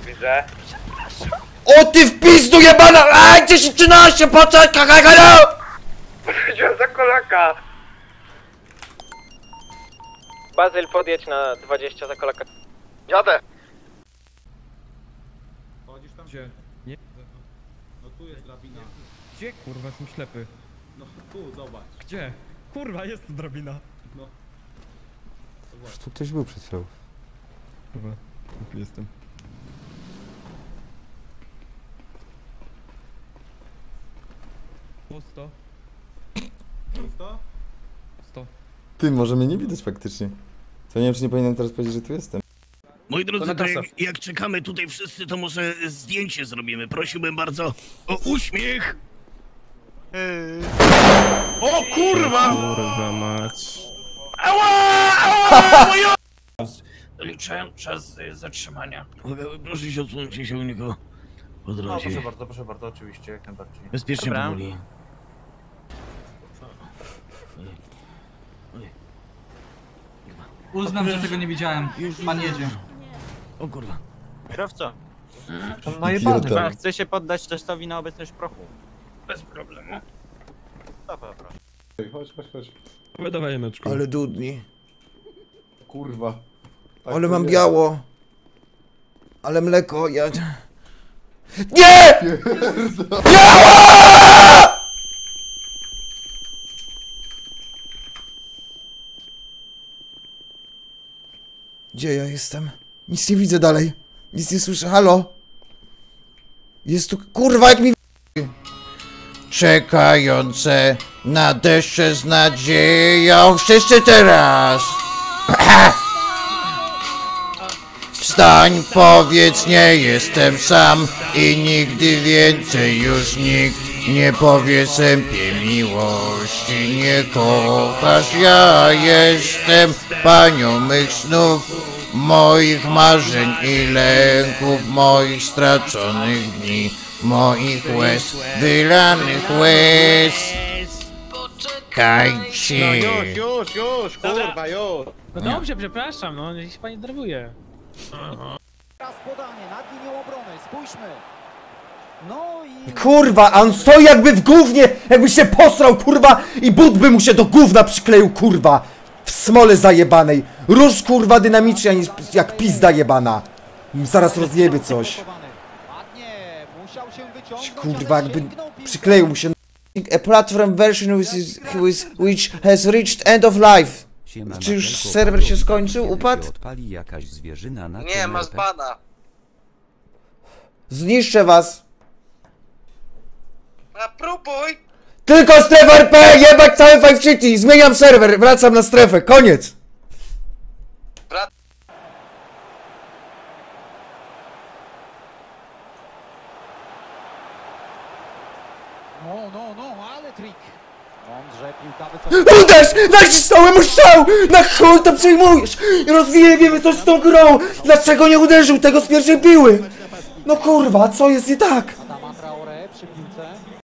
Widzę. O ty w pizdu jebana! Aj, 10-13, poczekaj, halo! Chodziłem za kolaka. Bazyl, podjedź na 20 za kolaka. Jadę. Chodzisz tam? Gdzie? Nie. No tu jest drabina. Gdzie kurwa, jestem ślepy. No tu, zobacz. Gdzie? Kurwa, jest tu drabina. No. Tu ktoś był przed chwilą. Kurwa, tu jestem. Pusto. Pusto? 100. Ty, może mnie nie widać faktycznie. To nie wiem, czy nie powinienem teraz powiedzieć, że tu jestem. Moi drodzy, to jak czekamy tutaj wszyscy, to może zdjęcie zrobimy. Prosiłbym bardzo o uśmiech. O kurwa! Kurwa mać. Ała! Doliczałem czas zatrzymania. Proszę się odsunąć, się u niego po drodze. Proszę bardzo, oczywiście, jak najbardziej. Bezpiecznie powoli. Uznam, że tego nie widziałem. Pan jedzie. O kurwa. Kierowco, Najebany. chcę się poddać testowi na obecność prochu. Bez problemu. Dobra, proszę. Chodź. Wydawaj jemeczku. Ale dudni. Kurwa. Tak Ale mam biało. Ale mleko, ja... Nie! Biała! Gdzie ja jestem? Nic nie widzę dalej. Nic nie słyszę. Halo? Jest tu... Kurwa, jak mi... Czekające na deszcze z nadzieją. Wszyscy teraz! Wstań, powiedz, nie jestem sam i nigdy więcej już nikt nie powie sępie miłości. Nie kochasz, ja jestem panią mych snów, moich marzeń i lęków, moich straconych dni, moich łez, wylanych łez. Czekajcie. Już, kurwa, już. No dobrze, przepraszam, no niech się pani denerwuje. Teraz podanie nad linią obrony, spójrzmy. No i... Kurwa, a on stoi jakby w gównie, jakby się posrał, kurwa, i but by mu się do gówna przykleił, kurwa. W smole zajebanej. Róż, kurwa, dynamicznie, jak pizda jebana. Zaraz rozjebie coś. Ładnie, musiał się wyciągnąć, Kurwa, ale jakby sięgnął piłką. przykleił mu się. A platform version which has reached end of life. Czy już serwer się skończył? Upadł? Nie, masz bana. Zniszczę was. A próbuj. Tylko strefa RP, jebać cały Five City. Zmieniam serwer, wracam na strefę, koniec. No, ale trik. Mądrze, piłka wycofana. Uderz! Nacisnąłem mu strzał! Na chuj to przyjmujesz! Rozjebiemy coś z tą grą! Dlaczego nie uderzył tego z pierwszej piły? No kurwa, co jest nie tak? Adama Traore przy piłce.